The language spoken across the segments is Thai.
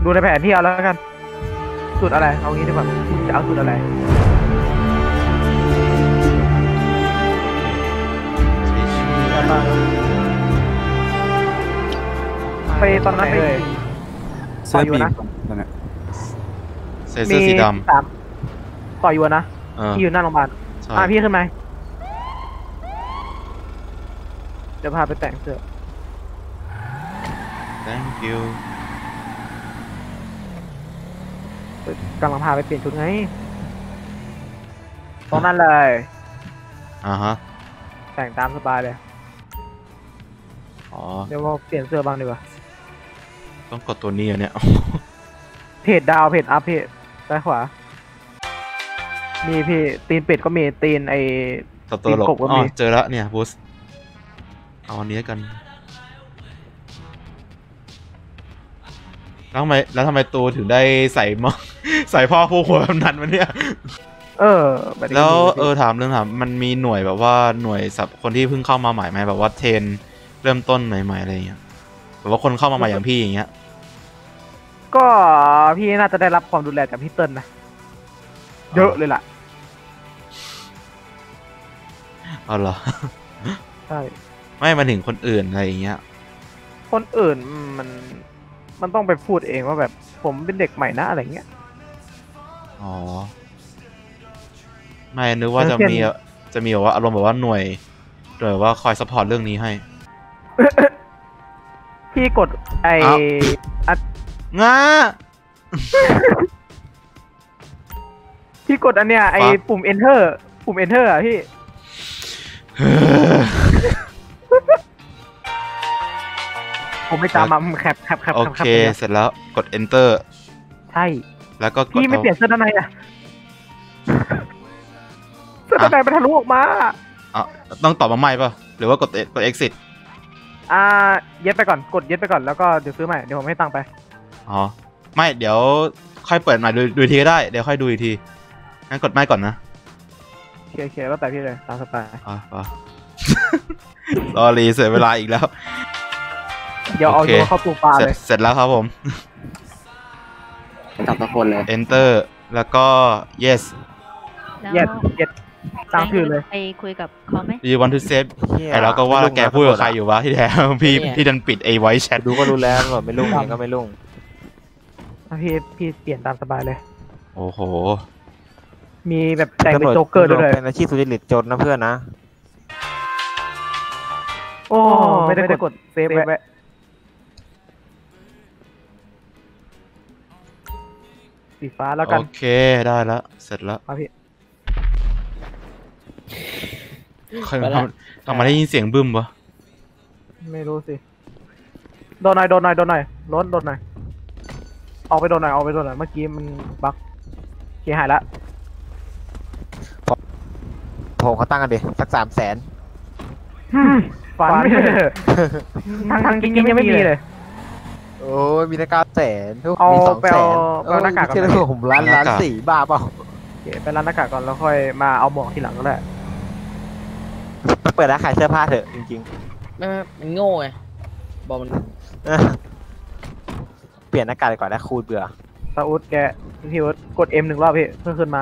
ดูในแผนที่เอาแล้วกันสูตรอะไรเอางี้ดีกว่าจะเอาสูตรอะไรไปตอนนั้นไปต่ออยู่นะใส่เสื้อสีดำต่ออยู่นะพี่อยู่หน้าโรงพยาบาลพี่ขึ้นไหมเดี๋ยวพาไปแต่งเสื้อ thank you กำลังพาไปเปลี่ยนชุดไงตรงนั้นเลยฮะแต่งตามสบายเลยเดี๋ยวเราเปลี่ยนเสื้อบ้างดีกว่าต้องกดตัวนี้เนี่ยเพจดาวเพจอัพเพจซ้ายขวามีพี่ตีนเป็ดก็มีตีนไอตีนกบก็มีเจอแล้วเนี่ยบูสเอาอันนี้กันแล้วทำไมตัวถึงได้ใส่พ่อผู้หัวแบบนั้นมันเนี่ยแล้วถามมันมีหน่วยแบบว่าหน่วยสับคนที่เพิ่งเข้ามาใหม่ไหมแบบว่าเทรนเริ่มต้นใหม่ๆอะไรอย่างเงี้ยแบบว่าคนเข้ามาใหม่อย่างพี่อย่างเงี้ยก็พี่น่าจะได้รับความดูแลจากพี่เติ้ลนะเยอะเลยล่ะเอาเหรอใช่ไม่มาถึงคนอื่นอะไรอย่างเงี้ยคนอื่นมันต้องไปพูดเองว่าแบบผมเป็นเด็กใหม่นะอะไรเงี้ยอ๋อไม่นึกว่าจะมีแบบว่าอารมณ์แบบว่าหน่วยว่าคอยซัพพอร์ตเรื่องนี้ให้พี่กดงาพี่กดอันเนี้ยปุ่ม enter อ่ะพี่ผมไม่จำมาแคปโอเคเสร็จแล้วกด enter ใช่แล้วก็พี่ไม่เปลี่ยนเสื้อด้านในอ่ะเสื้อด้านในมันทะลุออกมาต้องตอบมาใหม่ป่ะหรือว่ากด exit เย็ดไปก่อนกดเย็ดไปก่อนแล้วก็เดี๋ยวซื้อใหม่เดี๋ยวผมให้ตังค์ไปอ๋อไม่เดี๋ยวค่อยเปิดใหม่ดูทีก็ได้เดี๋ยวค่อยดูอีกทีงั้นกดไม่ก่อนนะโอเคแล้วแต่พี่เลยตามสไตล์รอรีเสียเวลาอีกแล้วเดี๋ยวเอาตัวเข้าตู้ปลาเลยเสร็จแล้วครับผมจับทุกคนเลย enter แล้วก็ yes ตามคือเลยไปคุยกับเขาไหม you want to save ไอ้เราก็ว่าแกพูดกับใครอยู่วะที่แท้พี่ดันปิดไอ้ voice chat ดูก็รู้แล้วไม่ลุ่งเองก็ไม่ลุ่งพี่เปลี่ยนตามสบายเลยโอ้โหมีแบบแต่งเป็นโจ๊กเกอร์ด้วยเป็นอาชีพสุจริตจนนะเพื่อนนะโอ้ไม่ได้กดเซฟไว้สีฟ้าแล้วกันโอเคได้แล้วเสร็จแล้วพี่ทำไมได้ยินเสียงบึ้มวะไม่รู้สิโดนหน่อยล้นโดนหน่อยออกไปโดนหน่อยเมื่อกี้มันบั๊กเสียหายละผมเขาตั้งกันดิสัก300,000 ฝันทางจริงยังไม่มีเลยโอ้ยมีแต่900,000ทุกมี 200,000หน้ากากก่อนผมล้าน4บ้าเปล่าไปร้านหน้ากากก่อนแล้วค่อยมาเอาหมวกทีหลังก็ได้เปิดร้านขายเสื้อผ้าเถอะจริงๆมันโง่ไงบอกมันเปลี่ยนหน้ากากก่อนนะคูดเบื่อตาอุดแกพี่อุดกด M 1 รอบพี่เพื่อขึ้นมา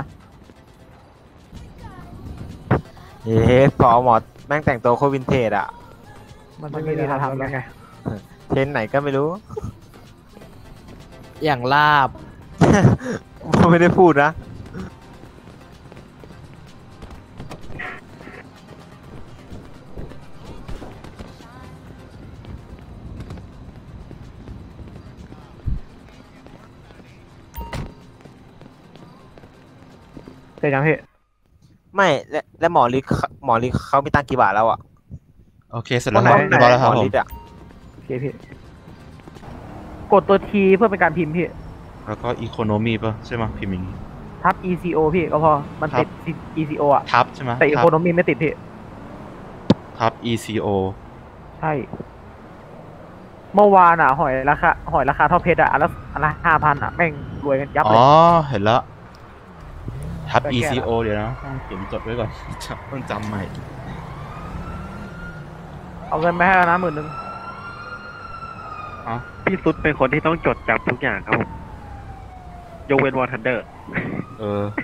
พอหมดแม่งแต่งตัวโควินเทจอ่ะมันไม่มีทางทำยังไงเทรนไหนก็ไม่รู้อย่างลาบไม่ได้พูดนะเสร็จยังพี่ไม่และหมอฤทธิ์เขามีตังกี่บาทแล้วอ่ะโอเคเสร็จแล้วแล้วครับผมโอเคพี่กดตัว T เพื่อเป็นการพิมพ์พี่แล้วก็ economy ป่ะใช่ไหมพิมพ์อย่างนี้ทับ ECO พี่ก็พอมันติด ECO อ่ะทับใช่ไหมแต่ economy ไม่ติดพี่ทับ ECO ใช่เมื่อวานอ่ะหอยราคาเท่าเพชรอ่ะแล้วละ5,000อ่ะแม่งรวยกันยับเลยอ๋อเห็นแล้วทับ ECO เดี๋ยวนะเขียนจดไว้ก่อนต้องจำใหม่เอาเงินไปให้แล้วนะ10,000 อ๋อพี่ซุดเป็นคนที่ต้องจดจำทุกอย่างครับผมยกเว้นวอร์ทันเดอร์เออ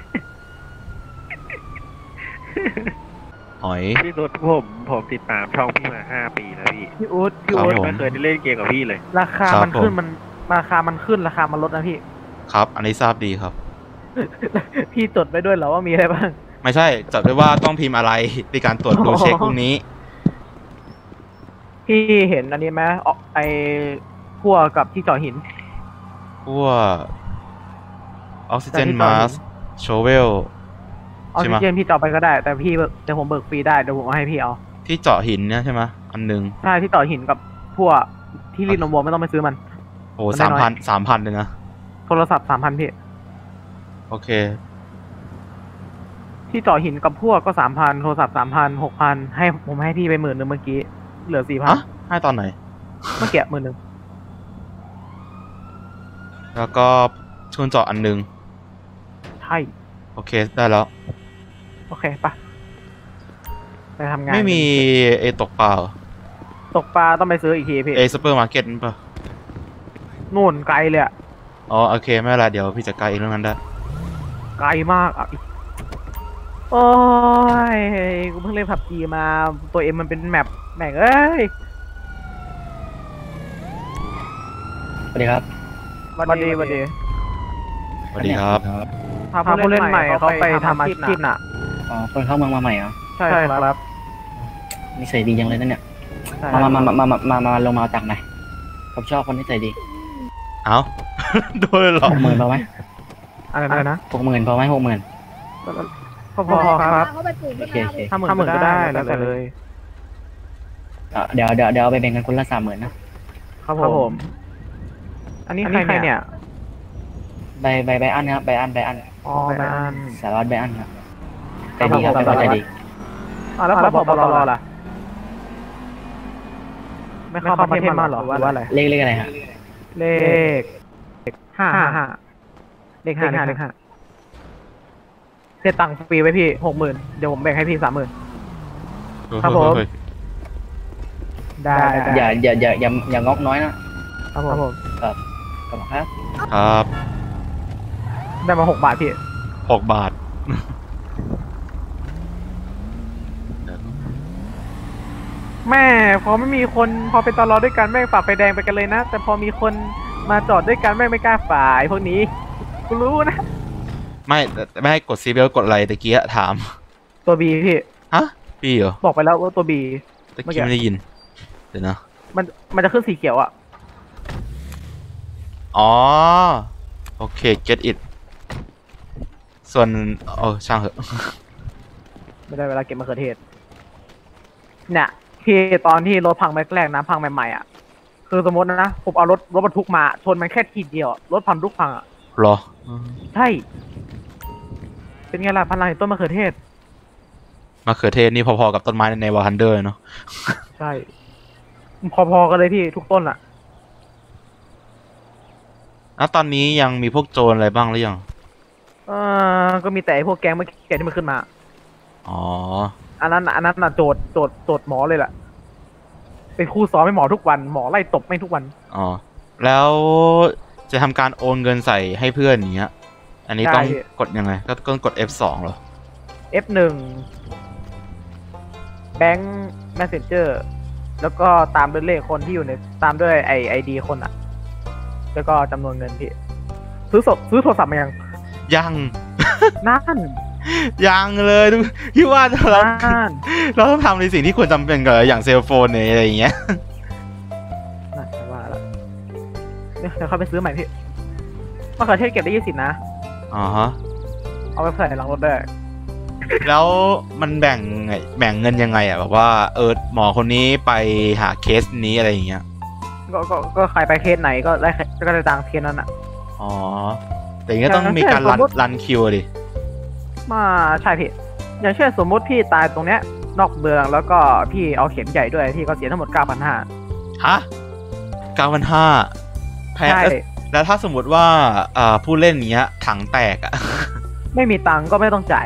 หอยพี่ซุดผมติดตามช่องพี่มา5 ปีแล้วพี่พี่อู๊ดครับผมไม่เคยได้เล่นเกมกับพี่เลยราคาครับมันขึ้นผมมันราคามันขึ้นราคามันลดนะพี่ครับ อันนี้ทราบดีครับพี่จดไปด้วยเหรอว่ามีอะไรบ้างไม่ใช่จับได้ว่าต้องพิมพ์อะไรในการตรวจดูเช็คพวกนี้พี่เห็นอันนี้ไหมไอพั่วกับที่เจาะหินพวกออกซิเจนแต่ที่มาตอนสโชเวลออกใช่ซิไหมเจนพี่เจาะไปก็ได้ แต่พี่เดี๋ยวผมเบิกฟรีได้เดี๋ยวผมเอาให้พี่เอาที่เจาะหินเนี่ยใช่ไหมอันหนึงใช่ที่เจาะหินกับพั่วที่รีดนมวัวไม่ต้องไปซื้อมันโอ้มันได้สามน้อยพัน3,000เลยนะโทรศัพท์3,000พี่โอเคที่เจาะหินกับพั่วก็3,000โทรศัพท์3,000 6,000ให้ผมให้พี่ไป10,000เมื่อกี้เหลือฮะ 4,000 ให้ตอนไหนเมื่อกี้10,000 แล้วก็ชุนเจาะอันหนึงใช่โอเค ได้แล้วโอเคปะไปทำงานไม่มีเอตกปลาเหรอตกปลาต้องไปซื้ออีกทีพี่เอซูเปอร์มาร์เก็ตป่ะนู่นไกลเลยอะอ๋อ โอเค ไม่เป็นไรเดี๋ยวพี่จัดการเองเรื่องนั้นได้ไกลมากอ่ะโอ้ยกูเพิ่งเล่นผับจีมาตัวเอ็มมันเป็นแมปแม่งเอ้ยสวัสดีครับวันดีสวัสดีครับพาผู้เล่นใหม่เขาไปทำอาชีพน่ะอ๋อ คนเข้าเมืองมาใหม่เหรอใช่ครับนิสัยดีจังเลยนั่นเนี่ยใช่มาลงมาเอาตังค์หน่อยผมชอบคนนิสัยดีเอ้า โดนหรอ 60,000พอไหมอะไรนะ 60,000พอไหม60,000 ก็พอครับเขาไปปลูกโอเคโอเค 50,000ก็ได้แล้วแต่เลยเดี๋ยวเอาไปแบ่งกันคนละ30,000นะครับผม อันนี้ใครเนี่ยใบอันครับใบอันอ๋อแบนสารวัตรใบอันครับใจดีครับใจดีแล้วผบตรล่ะไม่เข้าประเทศมาหรอหรือว่าอะไรเลขอะไรฮะเลข5เลข5เสียตังค์ฟรีไว้พี่60,000เดี๋ยวผมแบ่งให้พี่30,000 ครับผม ได้อย่างงอกน้อยนะครับผมขอบคุณครับครับได้มา6 บาทพี่ 6 บาทแม่พอไม่มีคนพอเป็นตลอด้วยกันแม่งฝ่าไฟแดงไปกันเลยนะ แต่พอมีคนมาจอดด้วยกันแม่งไม่กล้าฝ่าไอ้พวกนี้กูรู้นะไม่ให้กดซีเบลกดอะไรตะกี้อะถามตัวบีพี่ฮะ พี่เหรอบอกไปแล้วว่าตัวบีตะกี้ไม่ได้ยิน เดี๋ยวนะมันจะขึ้นสีเขียวอ่ะอ๋อ โอเค get it ส่วนช่างเหอะไม่ได้เวลาเก็บมะเขือเทศเนี่ยพี่ตอนที่รถพังแรกๆนะพังใหม่ๆอ่ะคือสมมตินะผมเอารถบรรทุกมาชนมันแค่ทีเดียวรถพังทุกพังอ่ะเหรอใช่ เป็นไงล่ะพลังแห่งต้นมะเขือเทศมะเขือเทศนี่พอๆกับต้นไม้ในวอร์ฮันเดอร์เนาะใช่ พอๆกันเลยพี่ทุกต้นอ่ะแล้วตอนนี้ยังมีพวกโจรอะไรบ้างหรือยังก็มีแต่ไอ้พวกแก๊งเมื่อกี้ที่มันขึ้นมาอ๋ออันนั้นน่ะโจทย์หมอเลยแหละเป็นครูสอนให้หมอทุกวันหมอไล่ตบไม่ทุกวันอ๋อ แล้วจะทำการโอนเงินใส่ให้เพื่อนอย่างเงี้ย อันนี้ต้องใช่กดยังไง ก็กด F2 เหรอ F1 แบงค์แมสเซนเจอร์แล้วก็ตามด้วยเลขคนที่อยู่ในตามด้วยไอดีคนอ่ะ แล้วก็จำนวนเงินพี่ซื้อโทรศัพท์มายังยังนั่นยังเลยพี่ว่าเรานั่นเราต้องทำในสิ่งที่ควรจำเป็นก่อนอย่างเซลโฟนเนี่ยอะไรอย่างเงี้ยน่าจะว่าละเดี๋ยวเขาไปซื้อใหม่พี่มะเขือเทศเก็บได้20นะอ๋อฮะเอาไปใส่หลังรถได้แล้วมันแบ่งเงินยังไงอ่ะแบบว่าหมอคนนี้ไปหาเคสนี้อะไรอย่างเงี้ยก็ใครไปเคสไหนก็ได้ตังค์เคสนั้นอ่ะอ๋อ แต่อย่างเงี้ยต้องมีการรันคิวดิมาใช่พี่อย่างเช่นสมมุติพี่ตายตรงเนี้ยนอกเมืองแล้วก็พี่เอาเข็มใหญ่ด้วยพี่ก็เสียทั้งหมด 9,500 ฮะ9,500แพงใช่แล้วถ้าสมมติว่าผู้เล่นเนี้ยถังแตกอ่ะไม่มีตังค์ก็ไม่ต้องจ่าย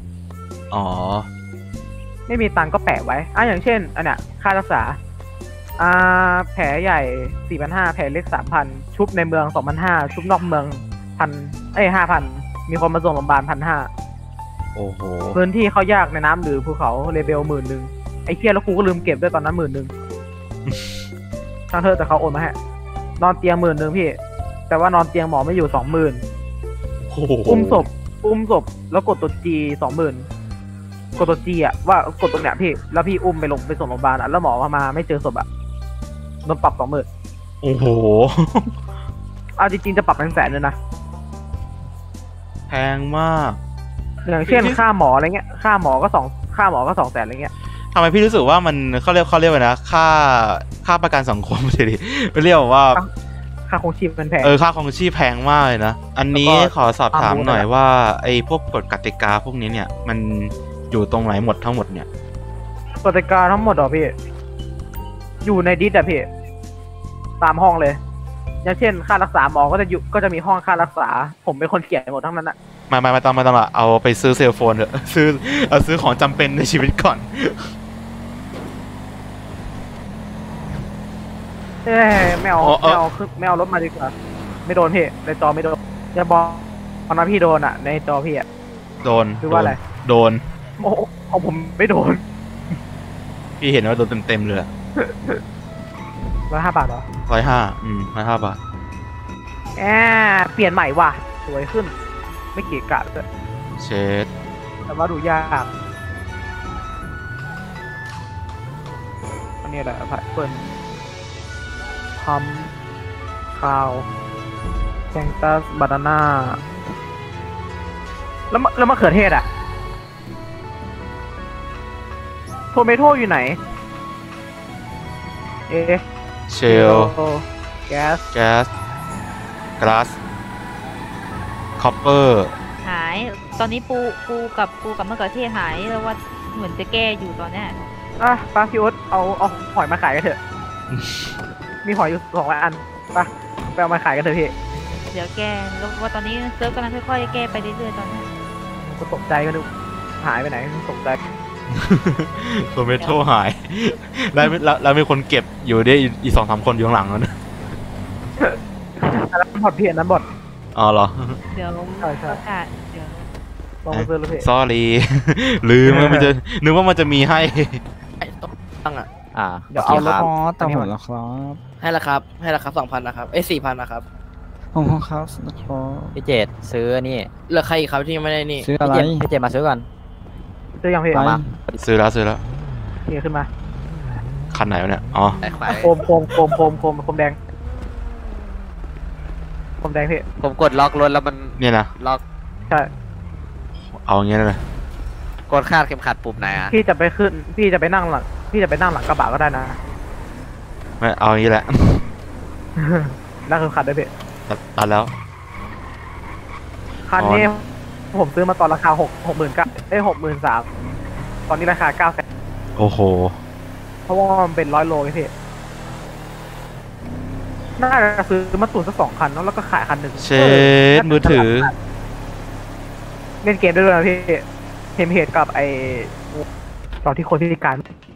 อ๋อไม่มีตังค์ก็แปะไว้อย่างเช่นอันเนี้ยค่ารักษาแผลใหญ่ 4,500 แผลเล็ก 3,000 ชุบในเมือง 2,500 ชุบนอกเมือง5,000 มีคนมาส่งโรงพยาบาล 1,500 โอ้โหพื้นที่เขายากในน้ำหรือภูเขาเลเบล10,000ไอ้เคียแล้วกูก็ลืมเก็บด้วยตอนนั้น10,000ช่างเถอะแต่เขาโอนมาให้นอนเตียง10,000พี่ แต่ว่านอนเตียงหมอไม่อยู่ 20,000 โอ้โหอุ้มศพแล้วกดตัว G 20,000 กดตัว G อ่ะว่ากดตรงเนี้ยพี่แล้วพี่อุ้มไปส่งโรงพยาบาลอ่ะแล้วหมอมาไม่เจอศพอ่ะโดนปรับ 20,000 โอ้โหเอาจริงๆจะปรับเป็นแสนเลยนะแพงมากอย่างเช่นค่าหมออะไรเงี้ยค่าหมอก็200,000อะไรเงี้ยทำไมพี่รู้สึกว่ามันเขาเรียกว่านะค่าประกันสังคมทีนี้ไม่เรียกว่าค่าคงชีพมันแพงค่าครองชีพแพงมากเลยนะอันนี้แล้วก็ขอสอบถามหน่อยความรู้ว่าไอ้พวกกฎกติกาพวกนี้เนี่ย มันอยู่ตรงไหนหมดทั้งหมดเนี่ยกติกาทั้งหมดเหรอพี่ อยู่ในดิสอะพี่ ตามห้องเลย อย่างเช่นค่ารักษาหมอก็จะมีห้องค่ารักษา ผมเป็นคนเขียนหมดทั้งนั้นอะไม่ต้องละเอาไปซื้อเซลโฟนเถอะ ซื้อของจำเป็นในชีวิตก่อนไม่เอารถมาดีกว่า ไม่โดนพี่ในจอไม่โดนอย่าบอกตอนนั้นพี่โดนอะในจอพี่อะโดนคือว่าอะไรโดนโอ้ของผมไม่โดนพี่เห็นว่าโดนเต็มเลย 105 บาทเหรอ 105 บาทเปลี่ยนใหม่ว่ะสวยขึ้น ไม่เกะกะเลยเช็ดแต่ว่าดูยากอันนี้แหละผัดเปิ้ลพัมคาวแซงตัสบานาน่าแล้วมะเขือเทศอะโทเมโต้อยู่ไหนเชลแก๊สแก๊สกลาสคอปเปอร์หาย ตอนนี้ปูกับมะเขือเทศหายแล้วว่าเหมือนจะแก้อยู่ตอนเนี้ยปลาพี่อุ๊ดเอาหอยมาขายกันเถอะ มีหอยอยู่200 อันไปเอามาขายกันเถอะพี่เดี๋ยวแก้แล้วว่าตอนนี้เซิร์ฟกำลังค่อยๆแก้ไปเรื่อยๆตอนเนี้ยก็ตกใจกันดูหายไปไหนตกใจโทเมโต้หาย แล้วมีคนเก็บอยู่ได้อีก2-3 คนอยู่ข้างหลังแล้วนะอันนั้นบอดพี่อันนั้นบอดอ๋อเหรอเดี๋ยวใช่ประกาศเดี๋ยวลองมาซื้อเลยพี่ sorry ลืมว่ามันจะนึกว่ามันจะมีให้ไอ้ต้องตั้งอ่ะเดี๋ยวเอารถอ๋อตามหมดแล้วครับให้ราคา 2,000 นะครับ 4,000 นะครับของครับนะครับพี่เจดซื้อนี่เหลือใครอีกครับที่ยังไม่ได้นี่ซื้ออะไรพี่เจดมาซื้อก่อนซื้อยังพี่ไปมาซื้อแล้วพี่ขึ้นมาคันไหนวะเนี่ยอ๋อโคมแดงพี่ผมกดล็อกรถแล้วมันเนี่ยนะล็อกใช่เอาอย่างเงี้ยเลยกดคาดเข็มขัดปุ่มไหนอ่ะพี่จะไปนั่งหลังกระบะก็ได้นะไม่เอาอย่างงี้แหละนั่งคือขัดได้พี่ตัดแล้วคันนี้ผมซื้อมาตอนราคา63,000ตอนนี้ราคา900,000 โอ้โหเพราะว่ามันเป็น100 โลไงพี่น่าจะซื้อมาตุนสัก2 คันแล้วก็ขายคันหนึ่งเชดมือถือเล่นเกมได้ด้วยนะพี่เทมเหตุกับไอตอนที่คนพิการ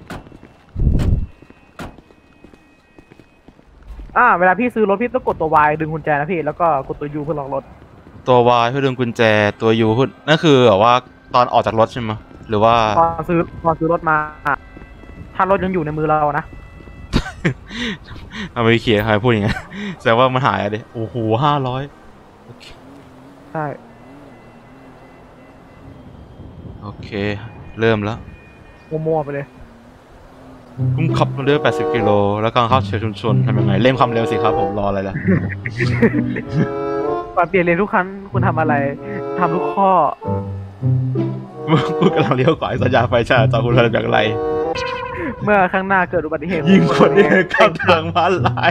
เวลาพี่ซื้อรถพี่ต้องกดตัว Y ดึงกุญแจนะพี่แล้วก็กดตัว U เพื่อล็อกรถตัว Y เพื่อดึงกุญแจตัว U เพื่อนั่นคือแบบว่าตอนออกจากรถใช่ไหมหรือว่าตอนซื้อรถมาถ้ารถยังอยู่ในมือเรานะเอาไปเขียนใครพูดอย่างเงี้ยแสดงว่ามันหายอะดิโอ้โห500 ใช่โอเค เริ่มแล้วมั่วๆไปเลยพุ่งขับมาด้วย80 กิโลแล้วกำลังเข้าเขตชุมชนทำยังไงเร่งความเร็วสิครับผมรออะไรล่ะก่อนเปลี่ยนเลนทุกครั้งคุณทำอะไรทำทุกข้อกูกำลังเลี้ยวขวาสัญญาณไฟฉายจอคุณทำอย่างไรเมื่อข้างหน้าเกิดอุบัติเหตุยิงคนที่เข้าทางม้าลาย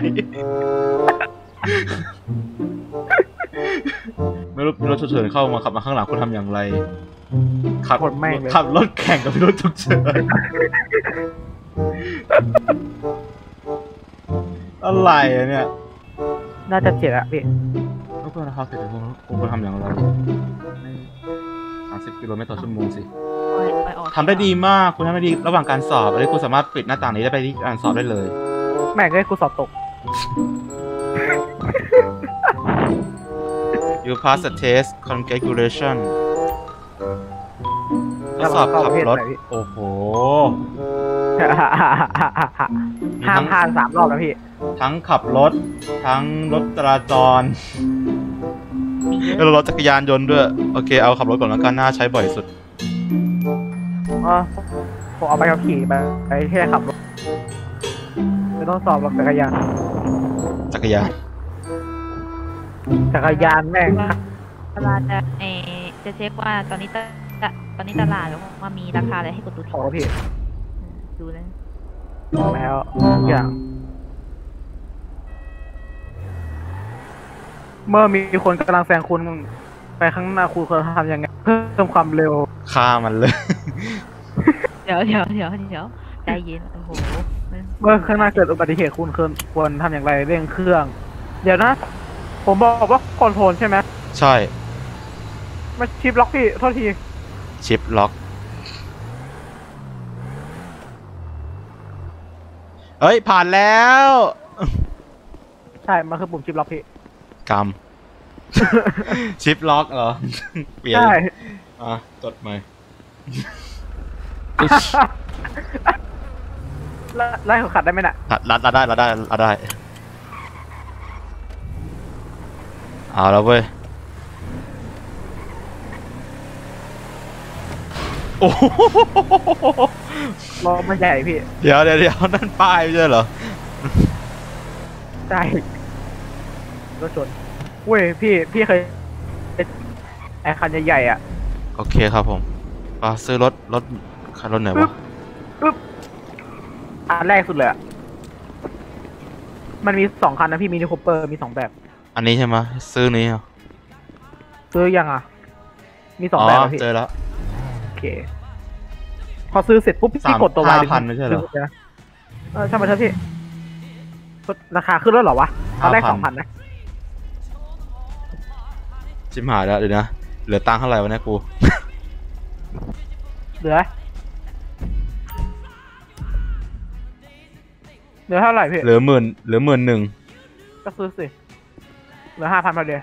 ไม่รู้รถฉุกเฉินเข้ามาขับมาข้างหลังคุณทำอย่างไรขับรถแข่งกับรถฉุกเฉินอะไรอะเนี่ยน่าจะเจ็บอะพี่รถเพื่อนนะครับเสร็จแล้วคุณทำอย่างไร30 กิโลเมตรต่อชั่วโมงสิไปออกทำได้ดีมากคุณทำได้ดีระหว่างการสอบอะไรคุณสามารถปิดหน้าต่างนี้ได้ไปที่การสอบได้เลยแม่งให้กูสอบตก you pass the test congratulation ทดสอบขับรถ โอ้โหห้ามพลาด3 รอบนะพี่ทั้งขับรถ ทั้งรถจราจร แล้วรถจักรยานยนต์ด้วย โอเค เอาขับรถก่อนแล้วกันน่าใช้บ่อยสุดผมเอาไปขับขี่ไปแค่ขับรถไม่ต้องสอบหรอกจักรยานจักรยานแม่งเวลาจะเช็คว่าตอนนี้ตลาดว่ามีราคาอะไรให้กดดูขทีอพี่ดูเลยแล้วทุกอย่าง เมื่อมีคนกำลังแซงคุณไปข้างหน้าคุณควรทำยังไงเพิ่มความเร็วฆ่ามันเลยเดี๋ยวใจเย็นโอ้โหเมื่อข้างหน้าเกิดอุบัติเหตุคุณควรทำอย่างไรเร่งเครื่อง เดี๋ยวนะ ผมบอกว่าคอนโทรลใช่ไหมใช่ไม่ชิปล็อกพี่โทษทีชิปล็อก เฮ้ย ผ่านแล้วใช่มันคือปุ่มชิปล็อกพี่กรรม ชิปล็อกเหรอ เปลี่ยนใช่จดใหม่ไล่เขาขัดได้ไหมน่ะรัดได้เอาแล้วเว้ย โอ้โหล้อมันใหญ่พี่เดี๋ยวนั่นป้ายไม่ใช่เหรอใช่รถชนเว้ยพี่เคยไอคันใหญ่ๆอ่ะโอเคครับผมซื้อรถคันรถไหนวะปึ๊บอันแรกสุดเลยอ่ะมันมี2 คันนะพี่มินิคูเปอร์มี2 แบบอันนี้ใช่ไหมซื้อนี้เหรอซื้อยังอ่ะมี2 แบบอะพี่เจอแล้วโอเคพอซื้อเสร็จปุ๊บพี่กดตัววาย 5,000ไม่ใช่เหรอใช่ไหมครับพี่ราคาขึ้นแล้วเหรอวะตอนแรก 5,000 2,000นะชิมหายแล้วเดี๋ยวนะเหลือตังค์เท่าไหร่วะเนี่ยกูเหลือเท่าไหร่พี่เหลือ11,000 ก็ซื้อสิเหลือ 5,000พอดี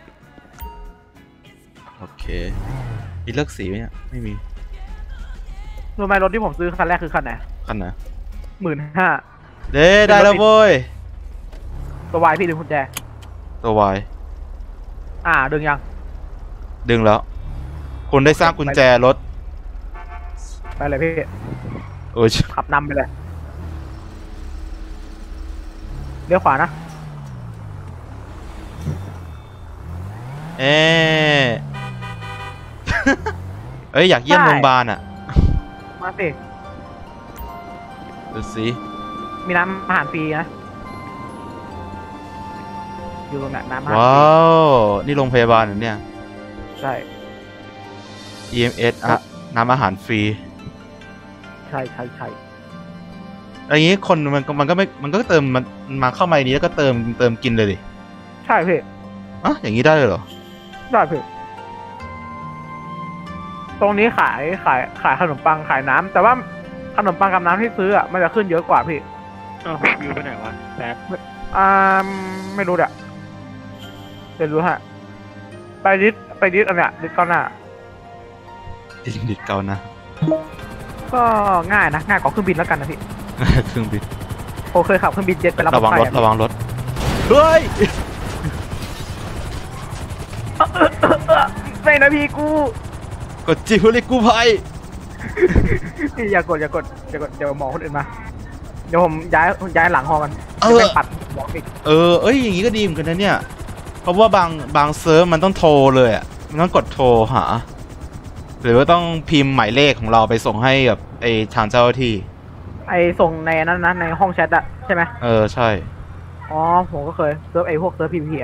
โอเคมีเลือกสีไหมเนี่ยไม่มีรู้ไหมรถที่ผมซื้อคันแรกคือคันไหนคันไหน 15,000 ได้แล้วเว้ยตัววายพี่ดึงกุญแจตัววายดึงยังดึงแล้ว คุณได้สร้างกุญแจรถไปเลยพี่โอ้ยขับนำไปเลยเลี้ยวขวานะเอ้ยอยากเยี่ยมโรงพยาบาลอ่ะมาสิดูสิมีน้ำอาหารฟรีนะอยู่ตรงนั้นน้ำอาหารฟรีว้าว นี่โรงพยาบาลเหรอเนี่ยใช่ EMS น้ำอาหารฟรีใช่อะไรอย่างงี้คนมันก็เติมมันมาเข้ามาในนี้แล้วก็เติมกินเลยดิใช่พี่อย่างนี้ได้เลยเหรอได้พี่ตรงนี้ขายขนมปังขายน้ำแต่ว่าขนมปังกับน้ำที่ซื้ออ่ะมันจะขึ้นเยอะกว่าพี่วิวไปไหนวะแป๊บไม่รู้เดี๋ยวรู้ฮะไปดิสอันเนี้ยดิสก้าวหน้าดิดเกานะก็ง่ายนะง่ายกว่าเครื่องบินแล้วกันนะพี่เครื่องบินผมเคยขับเครื่องบินเจ็ตไปรับระวังรถไฟระวังรถ เฮ้ยไม่นะพี่กูกดจิวเลยกู้ภัยอย่ากดเดี๋ยวหมอคนอื่นมาเดี๋ยวผมย้ายหลังหอมันไปปัดหมออีกเอ้ยอย่างงี้ก็ดีเหมือนกันนะเนี่ย เพราะว่าบางเซิร์ฟมันต้องโทรเลยอ่ะมันต้องกดโทรหา หรือว่าต้องพิมพ์หมายเลขของเราไปส่งให้กับไอ้ทางเจ้าหน้าที่ส่งในนั้นนะในห้องแชทอะใช่ไหมใช่อ๋อผมก็เคยเซิร์ฟพวกเซิร์ฟพีอะ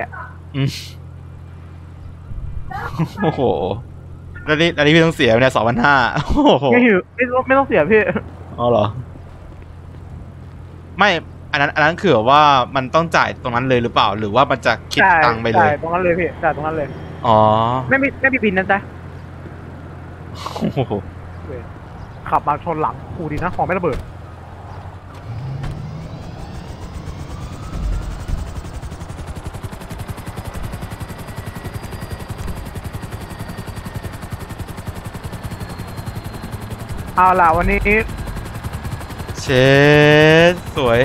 โอ้โหแล้วนี่พี่ต้องเสียเนี่ย2,500โอ้โหไม่ต้องเสียพี่อ๋อเหรอ ไม่อันนั้นคือว่ามันต้องจ่ายตรงนั้นเลยหรือเปล่า หรือว่ามันจะคิดตังค์ไปเลยจ่ายตรงนั้นเลยพี่จ่ายตรงนั้นเลยอ๋อไม่มีบินนะจ๊ะโอ้โหขับมาชนหลังกูดีนะของไม่ระเบิดเอาล่ะวันนี้เชดสวย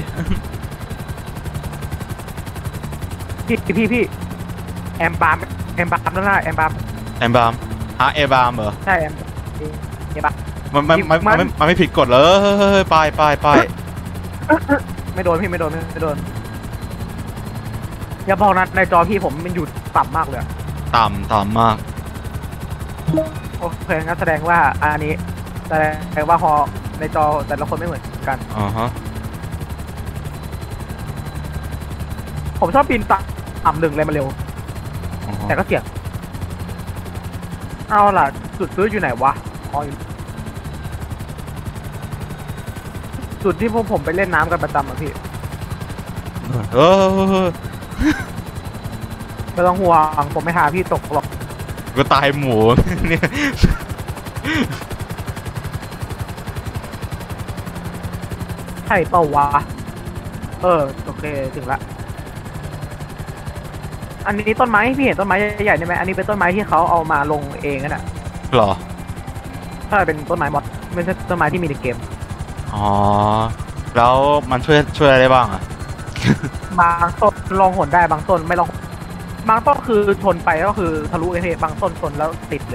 พี่แอมบามนั่นแหละแอมบามแอมบามฮะเอบามเหรอใช่แอมบามมันไม่ผิดกฎเหรอเฮ้ยไปไม่โดนพี่ไม่โดนอย่าบอกนะในจอพี่ผมมันอยู่ต่ำมากเลยต่ำมากโอเคงั้นแสดงว่าอันนี้แสดงว่าฮอในจอแต่ละคนไม่เหมือนกันอ๋อฮะผมชอบบินต่ำหนึ่งเลยมันเร็ว แต่ก็เสี่ยงเอาล่ะจุดซื้ออยู่ไหนวะอ๋ออยู่จุดที่พวกผมไปเล่นน้ำกันประจำอ่ะพี่เออไม่ต้องห่วงผมไม่หาพี่ตกหรอกก็ตายหมูเนี่ยใช่เปล่าวะโอเคถึงละอันนี้ต้นไม้พี่เห็นต้นไม้ใหญ่ๆใช่ไหมอันนี้เป็นต้นไม้ที่เขาเอามาลงเองน่ะหรอถ้าเป็นต้นไม้มอดไม่ใช่ต้นไม้ที่มีในเกมอ๋อแล้วมันช่วยอะไรได้บ้างอ่ะบางต้นลองหนได้บางต้นไม่ลองบางต้นคือชนไปก็คือทะลุไอ้เพบางต้นชนแล้วติดเลย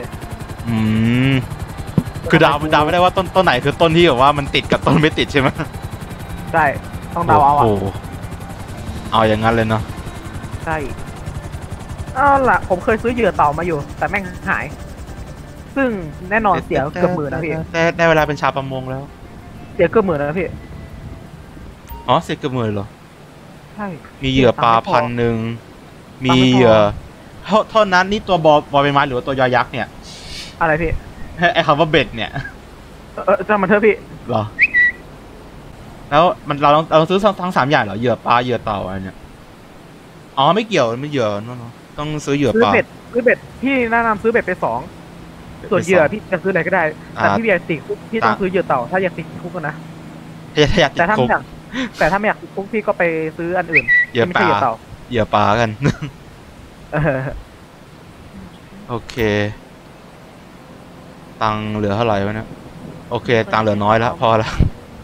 คือเดาไม่ได้ว่าต้นไหนคือต้นที่แบบว่ามันติดกับต้นไม่ติดใช่ไหมใช่ต้องเดาเอาอ่ะโอ้โหเอาอย่างนั้นเลยเนาะใช่เอาล่ะผมเคยซื้อเหยื่อเต่ามาอยู่ แต่แม่งหาย ซึ่งแน่นอนเสียเกือบหมื่นนะพี่ได้เวลาเป็นชาวประมงแล้วเสียเกือบหมื่นนะพี่อ๋อเสียเกือบหมื่นเหรอใช่มีเหยื่อปลา1,000มีเหยื่อเท่านั้นนี่ตัวบอใบไม้หรือว่าตัวยอยักษ์เนี่ยอะไรพี่ไอ้คำว่าเบ็ดเนี่ยจำมันเถอะพี่เหรอ แล้วเราต้องซื้อทั้ง3อย่างเหรอเหยื่อปลาเหยื่อเต่าอะไรเนี่ยอ๋อไม่เกี่ยวไม่เหยื่อนั่นเนาะต้องซื้อเหยื่อซื้อปลาเบ็ดพี่แนะนำซื้อเบ็ดไป2 ส่วนเหยื่อพี่จะซื้ออะไรก็ได้ แต่พี่อยากติดคุกพี่ต้องซื้อเหยื่อเต่าถ้าอยากติดคุกนะถ้าอยากติแต่ดถ้าคุไม่กอยากแต่ถ้าไม่อยากติดคุกพี่ก็ไปซื้ออันอื่นเหยื่อที่ปไม่ลาใช่เหยื่อเต่าเหยื่อปลากันเออโอเค ตังค์เหลือเท่าไหร่วะเนี่ยโอเค ตังค์เหลือน้อยแล้วพอละ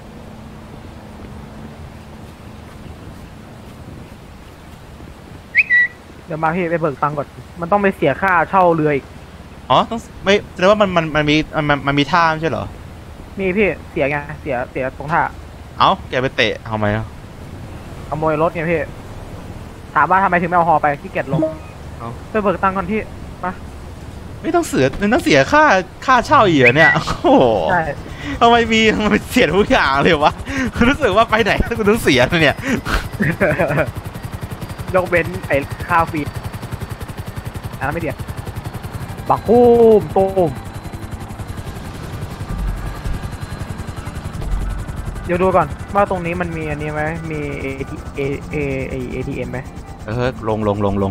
เดี๋ยวมาพี่ไปเบิกตังค์ก่อนมันต้องไปเสียค่าเช่าเรืออีกอ๋อต้องไม่แสดงว่ามันมีท่าไม่ใช่เหรอมีพี่เสียไงเสียตรงท่าเอ้าแกไปเตะทำไมอ่ะขโมยรถไงพี่ถามว่าทำไมถึงไม่เอาฮอไปที่เกียจลงเอ้าไปเบิกตังค์ก่อนพี่ไม่ต้องเสียค่าเช่าเหยื่อเนี่ย โอ้โหใช่ทำไมเสียทุกอย่างเลยวะรู้สึกว่าไปไหนก็ต้องเสียเนี่ยยกเว้นไอ้ค่าฟรีอันนั้นไม่เดียวบักตูมเดี๋ยวดูก่อนว่าตรงนี้มันมีอันนี้ไหมมี ATM ไหมลง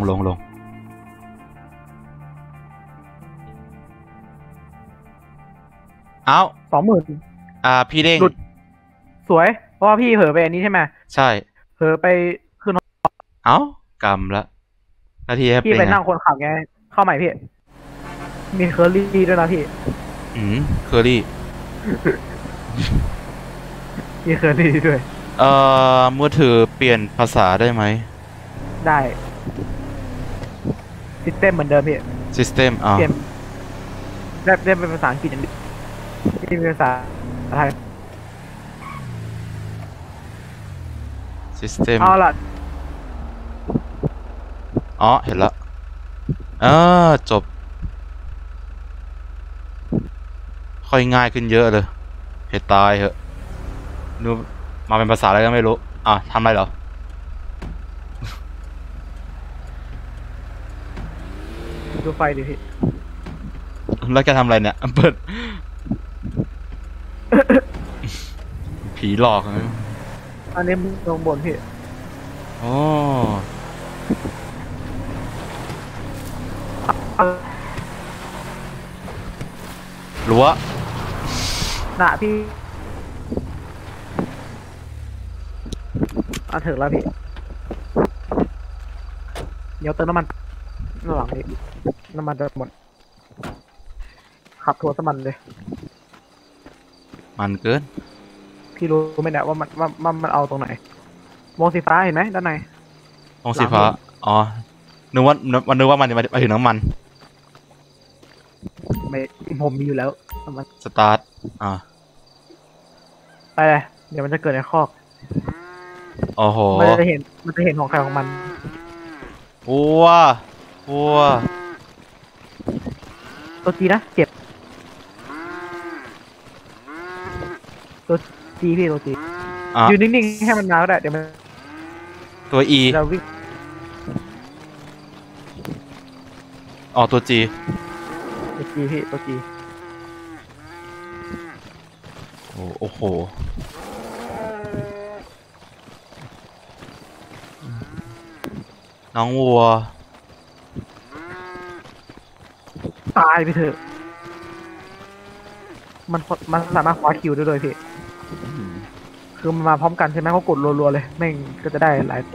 เอ้า 20,000 พี่เด้งหลุด สวยเพราะว่าพี่เผลอไปอันนี้ใช่ไหมใช่เผลอไปขึ้นเอ้ากำละนาทีพี่ไปเป็นไงนั่งคนขับไงเข้าใหม่พี่ มีเคอรี่ด้วยนะพี่เคอรี่มีเคอรี่ด้วยมือถือเปลี่ยนภาษาได้ไหมได้ซิสเต็มเหมือนเดิมพี่ System เปลี่ยนได้เป็นภาษาอังกฤษอย่างเดียวไม่มีภาษาไทย System เอาล่ะอ๋อเห็นละจบ ค่อยง่ายขึ้นเยอะเลยเหตุตายเหอะนูมาเป็นภาษาอะไรก็ไม่รู้ทำอะไรเหรอดูไฟดิพี่แล้วแกทำอะไรเนี่ยเปิด ผีหลอกนะอันนี้ลงบนพี่โอ้ รั้วน่ะพี่ถึงแล้วพี่เดี๋ยวเติมน้ำมันหลังนี้น้ำมันจะหมดขับทัวร์สมันเลยมันเกินพี่รู้ไหมเนี่ยว่ามันเอาตรงไหนวงสีฟ้าเห็นไหมด้านในวงสีฟ้า อ๋อ นึกว่ามันจะมาถึงน้ำมันไม่ผมมีอยู่แล้วมันสตาร์ทไปเลยเดี๋ยวมันจะเกิดในคอกโอ้โหมันจะเห็นของใครของมันวัวตัวจีนะเจ็บตัวจีพี่ตัวจีอ่ะยืนนิ่งๆให้มันมาก็ได้เดี๋ยวมันตัว E เราวิ่งอ๋อ ตัว G ตัวจีพี่ตัวจีโอ้โห น้องวัวตายไปเถอะมันสามารถคว้าคิวได้เลยพี่คือมันมาพร้อมกันใช่ไหมเขากดรัวๆเลยแม่งก็จะได้หลายตัว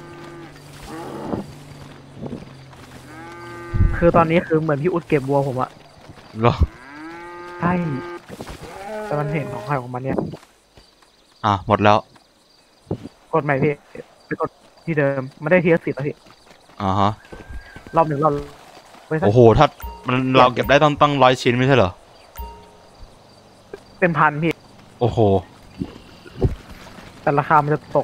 คือตอนนี้คือเหมือนพี่อุดเก็บวัวผมอะเหรอใช่แต่มันเห็นของใครของมันเนี่ยหมดแล้วกดใหม่พี่ไปกดที่เดิมไม่ได้ทีละ10แล้วพี่ฮะรอบหนึ่งรอบไปสักโอ้โห ถ้าเราเก็บได้ต้อง100 ชิ้นไม่ใช่เหรอเป็นพันพี่โอ้โหแต่ราคามันจะตก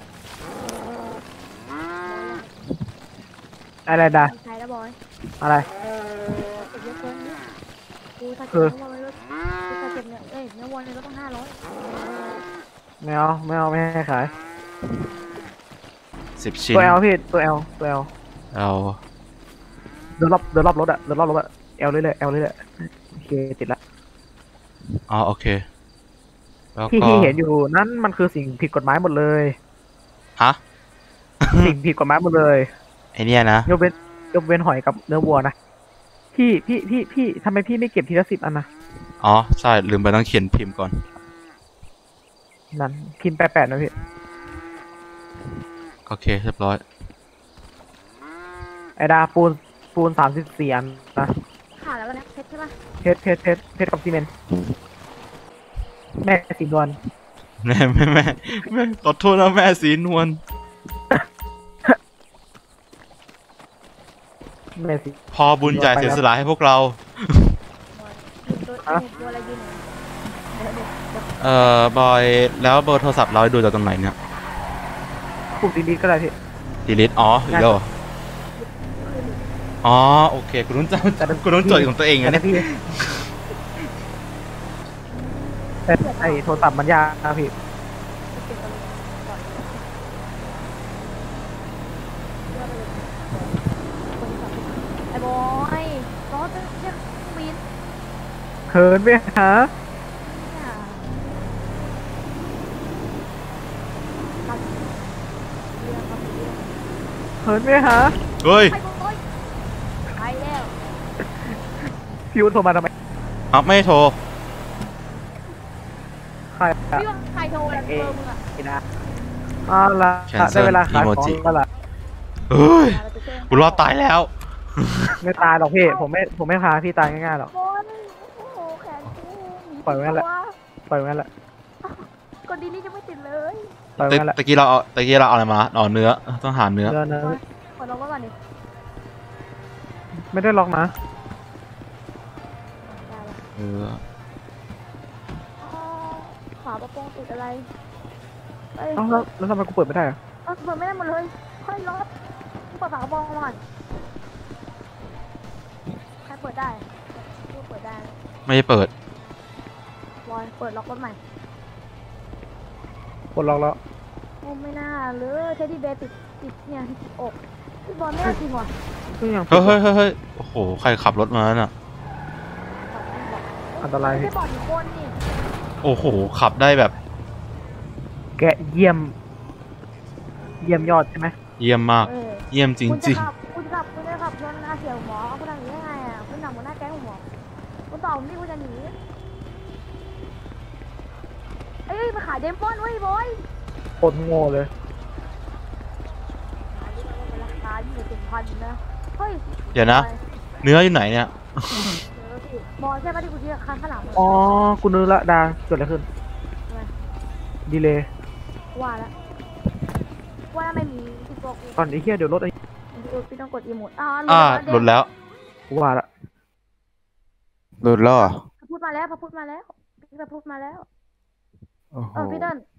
อะไรดาใช่แล้วบอยอะไรเก็บเยอะเกินเนี่ยกูถ้าคืเก็อบเนื้อวัวกูถ้าเก็บเนื้อเนื้อวัวเนี่ยก็ต้อง500 ไม่เอาไม่ให้ขาย 10 ชิ้นตัว L พี่ตัว L เอาเดินรอบรถอะL เรื่อยๆ L เรื่อยๆโอเคติดละโอเค แล้วที่ก็ที่เห็นอยู่นั้นมันคือสิ่งผิดกฎหมายหมดเลยฮะสิ่งผิดกฎหมายหมดเลยไอเนี่ยนะยกเว้นหอยกับเนื้อวัวนะพี่ทำไมพี่ไม่เก็บทีละ10 อันนะอ๋อ ใช่ ลืมไปต้องเขียนพิมพ์ก่อนนั่นพิมพ์8นะพี่โอเค เรียบร้อยไอดาปูน34 อันนะขาดแล้วนะเพชรใช่ปะเพชรกับซีเมนต์แม่สีนวลแม่ขอโทษนะแม่สีนวลแม่สีพอบุญจ่ายเสียสละให้พวกเราตัวอะไรยืนบอย แล้วเบอร์โทรศัพท์เราให้ดูจากตรงไหนเนี่ยปุ่มดีๆก็ได้พี่ดีลิทอ๋ออีกแล้วเหรออ๋อ โอเค คุณต้องจดของตัวเองนะเนี่ยพี่แต่ไอโทรศัพท์มันยากนะพี่ไอ้บอยล้อจะเรียกวินเขินไหมฮะเนี่ยเขินไหมฮะเฮ้ยไอ้บอยไปแล้วพี่วุฒิโทรมาทำไมไม่โทรใครอะพี่ว่าใครโทรแล้วเบอร์มึงอะไอ้นะละ Cancel ได้เวลาขายของ emoji แล้วล่ะเฮ้ย กูรอดตายแล้วไม่ตายหรอกพี่ ผมไม่พาพี่ตายง่ายๆหรอกบอยโอ้โหแขนกูมีปล่อยไว้แหละ ปล่อยไว้แหละกดดีนี่จะไม่ติดเลยปล่อยไว้แหละตะกี้เราเอาอะไรมาอ๋อเนื้อ ต้องหาเนื้อเดินนะกดลงไว้ก่อนดิไม่ได้ล็อกนะได้ละเอออ๋อฝาประโปรงติดอะไรเอ้ยเอ้าแล้วทำไมกูเปิดไม่ได้อะเปิดไม่ได้หมดเลยค่อยลบเปิดฝากระโปรงก่อนใครเปิดได้กูเปิดได้ไม่ได้เปิดบอยเปิดล็อกรถใหม่กดล็อกแล้วโอ้ไม่น่าเลยเทดดี้เบย์ติดเนี่ยติดอกพี่บอลไม่น่าจริงว่ะก็ยังเฮ้ย โอ้โห ใครขับรถมาน่ะอันตรายไม่พี่ใช่บอลอีกคนนี่โอ้โห ขับได้แบบแกะเยี่ยมยอดใช่ไหมเยี่ยมมากเออเยี่ยมจคุณริจะงขับชนอาเสียวหมอคุณทำอย่างนี้ได้ไงอ่ะคุณทำหัวหน้าแก๊งหมอคุณตอบผมนี่คุณจะหนีเอ้ยมาขายเดมอนเว้ยบอยโคตรโง่เลยราคาอยู่7,000นะเฮ้ยๆ เดี๋ยวนะ เนื้ออยู่ไหนเนี่ยบอยใช่ปะที่คุณที่ราคาขนาดอ๋อ กูนึกละดาเกิดอะไรขึ้นดีเลยว่าแล้วว่าไม่มีที่ตัวกูตอนนี้เฮียเดี๋ยวรถไอ้พี่ต้องกดอีโมดหลุดแล้วว่าละหลุดแล้วเหรอพระพูดมาแล้วพี่พระพูดมาแล้วโอ้โหพี่เดิน